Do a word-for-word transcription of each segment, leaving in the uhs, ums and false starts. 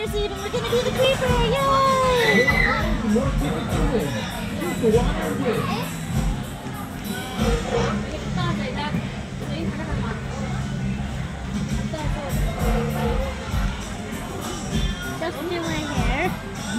creepers even. We're gonna do the creeper. Yay! More people come in. Just go on our way. Just do my hair.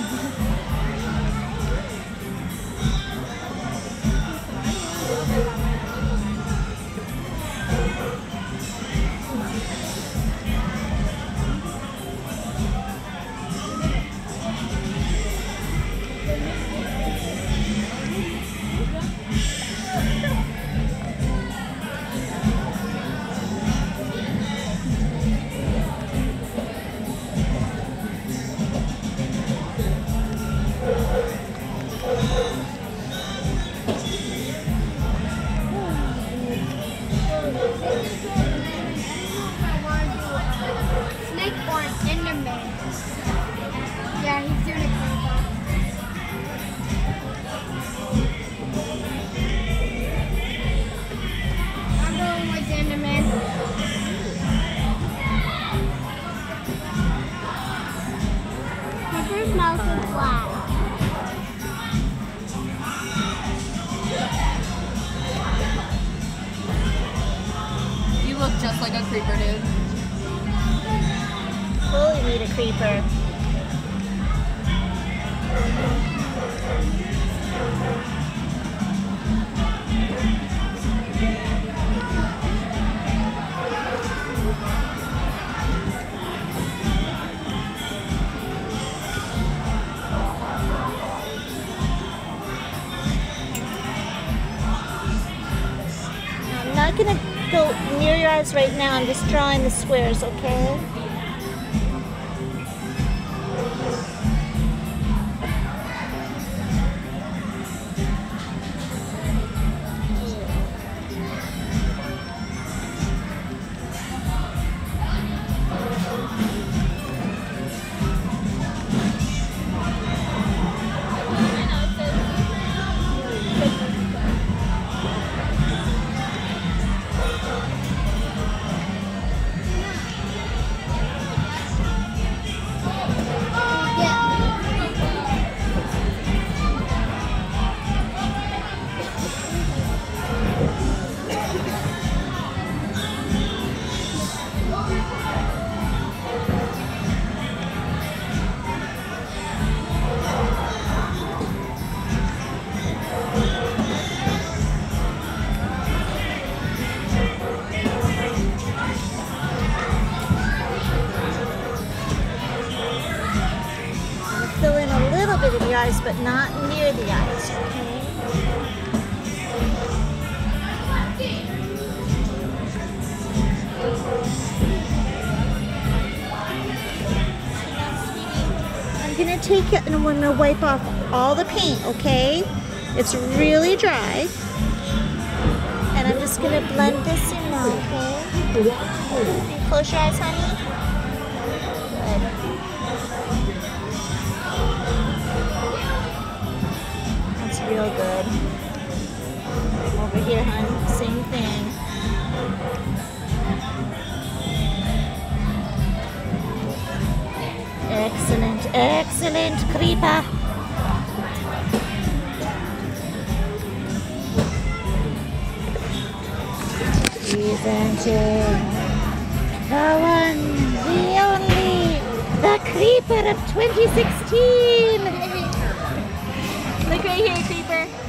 Yeah, he's doing it. I'm going with Enderman. My first mouse is black. You look just like a creeper, dude. Fully need a creeper. I'm not gonna go near your eyes right now. I'm just drawing the squares, okay? Fill in a little bit of the eyes, but not near the eyes, okay? I'm gonna take it and I'm gonna wipe off all the paint, okay? It's really dry. And I'm just gonna blend this in now, okay? Close your eyes, honey. Good. Real good. Over here, hon, same thing. Excellent, excellent, creeper. Presenting the one, the only, the creeper of twenty sixteen. Look right here, creeper.